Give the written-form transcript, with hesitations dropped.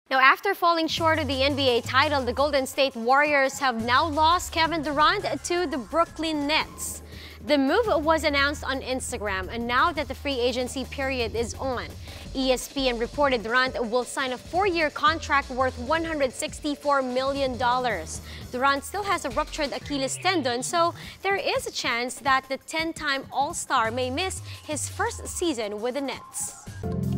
Now, after falling short of the NBA title, the Golden State Warriors have now lost Kevin Durant to the Brooklyn Nets. The move was announced on Instagram, and now that the free agency period is on, ESPN reported Durant will sign a 4-year contract worth $164 million. Durant still has a ruptured Achilles tendon, so there is a chance that the 10-time All-Star may miss his first season with the Nets.